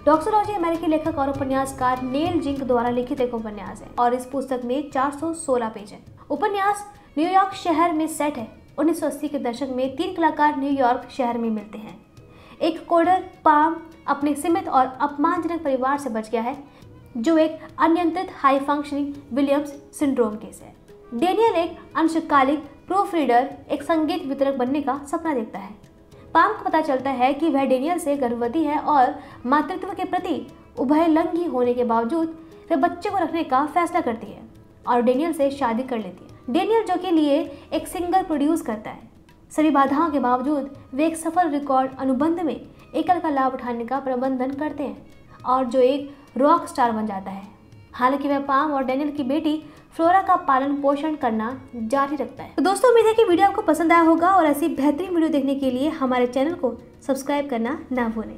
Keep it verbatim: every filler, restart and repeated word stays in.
Doxology अमेरिकी लेखक और उपन्यासकार नेल जिंक द्वारा लिखित एक उपन्यास है और इस पुस्तक में चार सौ सोलह पेज है। उपन्यास न्यूयॉर्क शहर में सेट है। उन्नीस सौ अस्सी के दशक में तीन कलाकार न्यूयॉर्क शहर में मिलते हैं। एक कोडर पाम अपने सीमित और अपमानजनक परिवार से बच गया है, जो एक अनियंत्रित high functioning Williams syndrome case है। डेनियल एक अंशकालिक प्रूफ रीडर, एक संगीत वितरक बनने का सपना देखता है। पाम को पता चलता है कि वह डेनियल से गर्भवती है और मातृत्व के प्रति उभयलिंगी होने के बावजूद वह बच्चे को रखने का फैसला करती है और डेनियल से शादी कर लेती है। डेनियल, जो के लिए एक सिंगर प्रोड्यूस करता है, सभी बाधाओं के बावजूद वे एक सफल रिकॉर्ड अनुबंध में एकल का लाभ उठाने का प्रबंधन करते हैं और जो एक रॉक स्टार बन जाता है। हालांकि वह पाम और डेनियल की बेटी फ्लोरा का पालन पोषण करना जारी रखता है। तो दोस्तों, उम्मीद है कि वीडियो आपको पसंद आया होगा और ऐसी बेहतरीन वीडियो देखने के लिए हमारे चैनल को सब्सक्राइब करना ना भूलें।